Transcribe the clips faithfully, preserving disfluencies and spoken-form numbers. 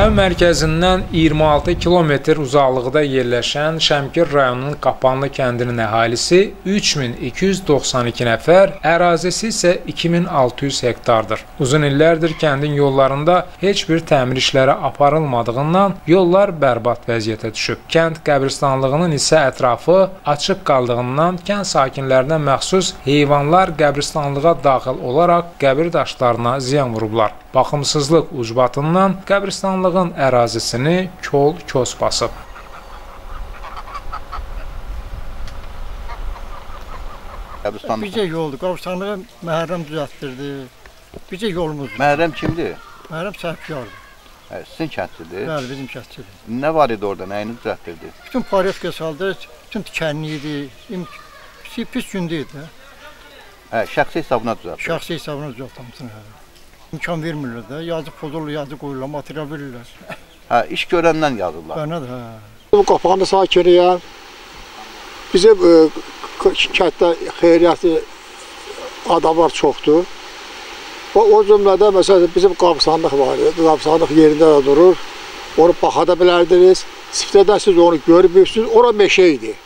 Rayon mərkəzindən iyirmi altı kilometr uzaqlıqda yerləşən Şəmkir rayonunun Qapanlı kəndinin əhalisi üç min iki yüz doxsan iki nəfər, ərazisi isə iki min altı yüz hektardır. Uzun illərdir kəndin yollarında heç bir təmir işləri aparılmadığından yollar bərbad vəziyyətə düşüb. Kənd qəbristanlığının isə ətrafı açıq qaldığından kənd sakinlərinə məxsus heyvanlar qəbristanlığa daxil olaraq qəbir daşlarına ziyan vurublar. Baxımsızlıq ucbatından qəbristanlığın ərazisini kol-kos basıb. Bircə yoldur, qəbristanlığı Məhərrəm düzəltdirdi. Bircə yolumuzdur. Məhərrəm kimdir? Məhərrəm sahibkardır. Sizin kəndçidir? Bəli, bizim kəndçidir. Nə var idi orada, nəyini düzəltdirdi? Bütün pariyətkə saldı, bütün tikənli idi, pis gündə idi. Şəxsi hesabına düzəltdirdi? Şəxsi hesabına düzəltdirdi. İmkan vermirlər də, yazı pozurlar, yazı qoyurlar, material verirlər. Hə, iş görəndən yazırlar. Bəli, hə. Bu Qapanlı sakiniyəm. Bizim kənddə xeyriyyəti adamlar çoxdur. O cümlədə məsələn bizim qəbristanlıq var, qəbristanlıq yerində də durur. Onu baxa da bilərdiniz. Sifdədən siz onu görmürsünüz, ora meşə idi.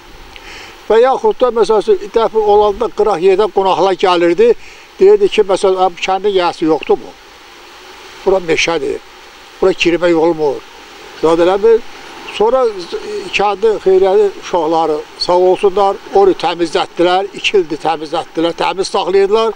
Və yaxud da məsələn dəfə olanda qıraq yerdən qonaqlar gəlirdi. Deyirdi ki, məsələn, kəndin yəsi yoxdur mu? Bura meşədir, bura kirmə olmur. Zadələmir. Sonra kəndin xeyriyyəti uşaqları sağ olsunlar, onu təmizlətdilər, iki ildir təmizlətdilər, təmiz saxlayırdılar.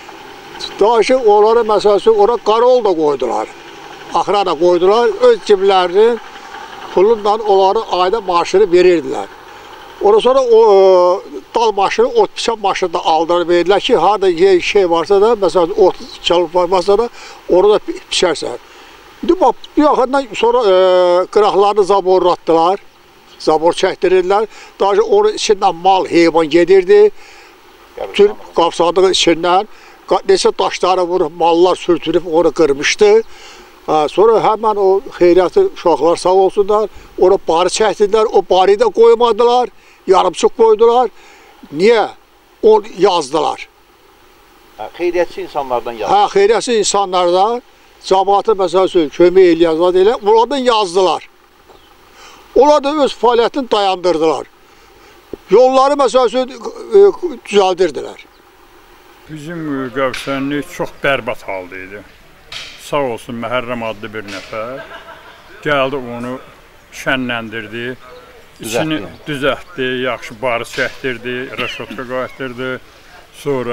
Daha ki, onları məsələn, ora qarol da qoydular, axıra da qoydular, öz ciblərinin pulunla onları ayda maaşını verirdilər. Ondan sonra o dal maşını, ot biçən maşını da aldırır, verirlər ki, harada şey varsa da, məsələn, ot çalıb varsa da, orada biçərsən. İndi bax, bir yaxından sonra qıraqlarını zaborlatdılar, zabor çəkdirirlər. Daha ki, onun içindən mal, heyvan gedirdi, bütün qapsadığın içindən, neçə daşları vurub, mallar sürtürüb, onu qırmışdı. Sonra həmən o xeyriyyəti uşaqlar sağ olsunlar, ona barı çəkdilər, o barı da qoymadılar. Yarımçıq qoydular. Niyə? O yazdılar. Xeyriyyətçi insanlardan yazdılar. Hə, xeyriyyətçi insanlardan cəmaatı məsəl üçün kömək eləyənlər elə, onlardan yazdılar. Onlar da öz fəaliyyətini dayandırdılar. Yolları məsəl üçün düzəldirdilər. Bizim qəbristanlıq çox bərbad halda idi. Sağ olsun Məhərrəm adlı bir nəfər gəldi, onu şənləndirdi. İçini düzəltdi, yaxşı barı çəkdirdi, rəşotka qayıtdırdı. Sonra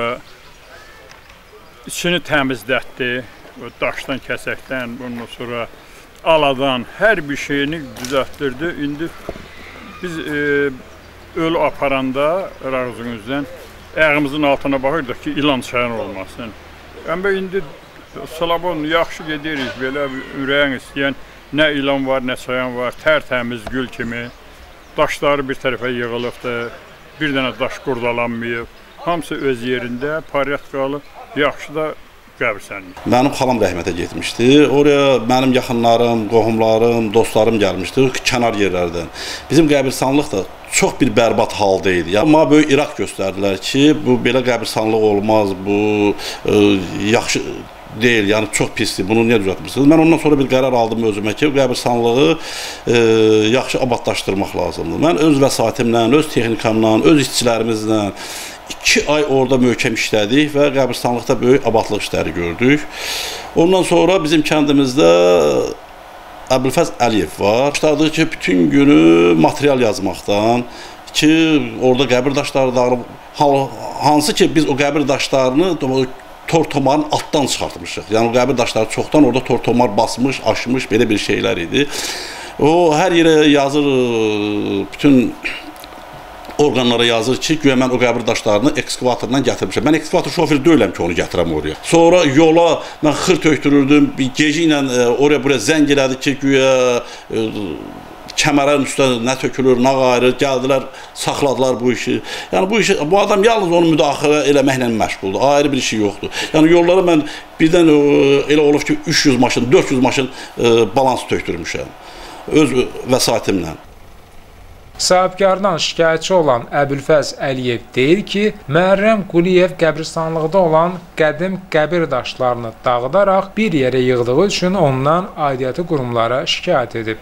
içini təmizlətdi, daşdan, kəsəkdən, ondan sonra aladan hər bir şeyini düzəltdirdi. İndi biz e, ölü aparanda rağızımızdan ayağımızın altına baxırdıq ki, ilan çayın olmasın. Amma indi salabon yaxşı gedirik, belə ürəyin istəyən nə ilan var, nə çayan var, tərtəmiz gül kimi. Daşları bir tərəfə yığılıbdır, bir dənə daş qurdalanmayıb. Hamısı öz yerində, pariyat qalıb, yaxşı da qəbristanlıq. Mənim xalam rəhmətə getmişdi. Oraya mənim yaxınlarım, qohumlarım, dostlarım gəlmişdi, kənar yerlərdən. Bizim qəbristanlıq da çox bir bərbad halda idi. Amma böyük iraq göstərdilər ki, bu belə qəbristanlıq olmaz, bu e, yaxşı deyil, yəni çox pisdir, bunu niyə düzəltmirsiniz? Mən ondan sonra bir qərar aldım özümə ki, qəbristanlığı e, yaxşı abadlaşdırmaq lazımdır. Mən öz vəsaitimlə, öz texnikamla, öz işçilərimizlə iki ay orada möhkəm işlədik və qəbristanlıqda böyük abadlıq işləri gördük. Ondan sonra bizim kəndimizdə Əbülfəz Əliyev var. Başladı ki, bütün günü material yazmaqdan ki, orada qəbir daşları dağılıb, hansı ki, biz o qəbir daşlarını tor-tomarın altdan çıxartmışıq. Yəni, qəbir daşları çoxdan orada tor-tomar basmış, aşmış, belə bir şeylər idi. O, hər yerə yazır, bütün orqanlara yazır ki, güya mən o qəbir daşlarını ekskavatordan gətirmişəm. Mən ekskavator şoför deyiləm ki, onu gətirəm oraya. Sonra yola mən xır tökdürürdüm, gecə ilə oraya buraya zəng elədi ki, güya kəmərin üstə nə tökülür, nə qayırır, gəldilər, saxladılar bu işi. Yəni bu işi, bu adam yalnız onu müdaxilə eləməklə məşğuldur, ayrı bir işi yoxdur. Yəni yollara mən birdən elə olub ki, üç yüz maşın, dörd yüz maşın balans tökdürmüşəm öz vəsaitimlə. Sahibkardan şikayətçi olan Əbülfəz Əliyev deyir ki, Məhərrəm Quliyev qəbirstanlıqda olan qədim qəbir daşlarını dağıdaraq bir yerə yığdığı üçün ondan aidiyyəti qurumlara şikayət edib.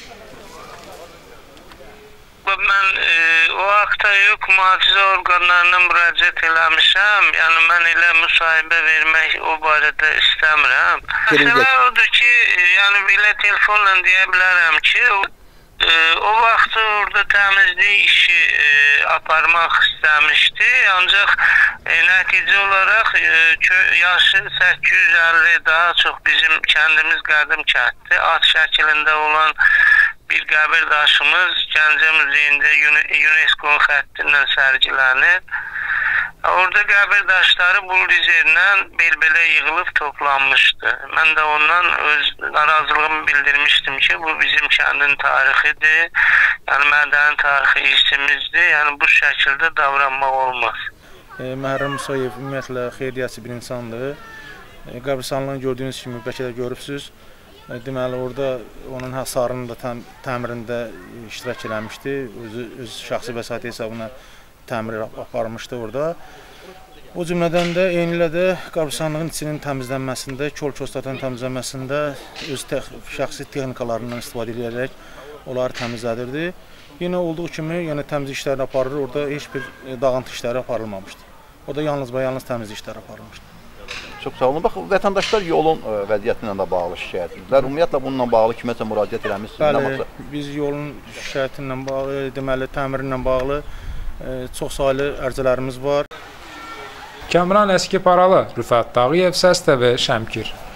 Mən e, o haqda yox, mühafizə orqanlarına müraciət eləmişəm. Yəni mən elə müsahibə vermək o barədə istəmirəm. Məsələ odur ki, yəni belə telefonla deyə bilərəm ki, e, o vaxt orada təmizlik işi e, aparmaq istəmişdi. Ancaq e, nəticə olaraq e, yaşı səkkiz yüz əlli daha çox bizim kəndimiz qədim kənddir. At şəklində olan bir qəbir daşımız Gəncə Muzeyində UNESCO xəttindən sərgilənir. Orada qəbir daşları buldozerlə bel-belə yığılıb toplanmışdı. Mən də ondan öz narazılığımı bildirmişdim ki, bu bizim kəndin tarixidir, yəni mədəni tarixi irsimizdir, yəni bu şəkildə davranmaq olmaz. E, Məhərrəm Musayev ümumiyyətlə xeyriyyətçi bir insandır. E, qəbirstanlığını gördüyünüz kimi bəlkə də görübsünüz. Deməli, orada onun hasarının da təm təmirində iştirak eləmişdi. Özü öz şəxsi vəsaiti hesabına təmir aparmışdı orada. O cümlədən də eyni ilə də qəbirstanlığın içinin təmizlənməsində, kol-koslatın təmizlənməsində öz tex şəxsi texnikalarından istifadə edərək onları təmizlədirdi. Yenə olduğu kimi, yəni təmizlik işləri aparılır, orada heç bir dağıntı işləri aparılmamışdı. Orada yalnız və yalnız təmizlik işləri aparılmışdı. Çox sağ olun. Bax, vətəndaşlar yolun ə, vəziyyətinə də bağlı şikayət edirlər. Ümumiyyətlə bununla bağlı kiməsə müraciət eləmişsiniz? Bəli, biz yolun şikayətinlə bağlı, deməli, təmirinlə bağlı ə, çox saylı ərizələrimiz var. Kamran Əski Paralı, Rüfət Dağıyev, Səs T V, Şəmkir.